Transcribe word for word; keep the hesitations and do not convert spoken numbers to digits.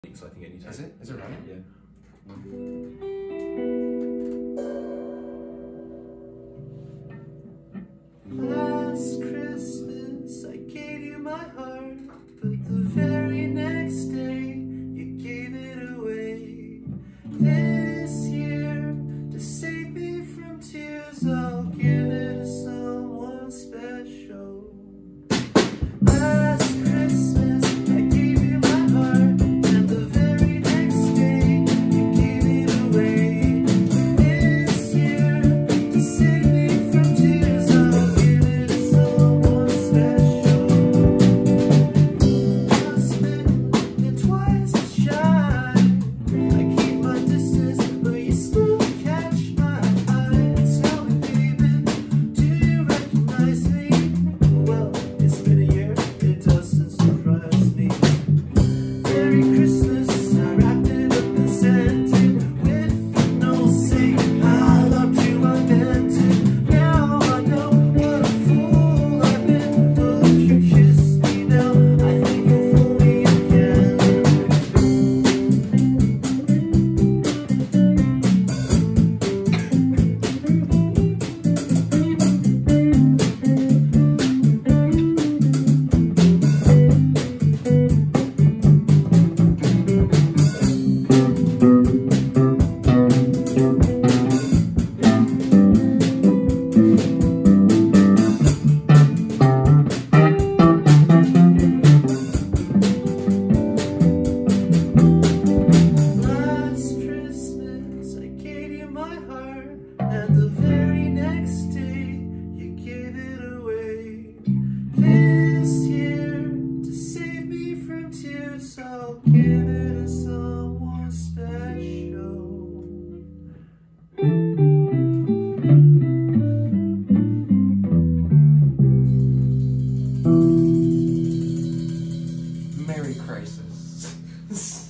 So I think any time. Is it? Is it running? Yeah. Last Christmas I gave you my heart, but the very next day you gave it away. This year, to save me from tears, I'll give it to someone special. Last Christmas I gave you my heart, and the very next day you gave it away. This year, to save me from tears, I'll give it to someone special. Just been twice as shy. I keep my distance, but you still catch my eye. Tell me, baby, do you recognize me? Well, it's been a year, it doesn't surprise me. Merry Christmas, I wrapped it up and sent it with a note saying I loved you, I meant it. Now I know what a fool I've been, but if you kiss me now, I think you'll fool me again. Last Christmas I gave you my heart, and the very next day you gave it away. This year, to save me from tears, I'll give it to someone special. Merry Crisis.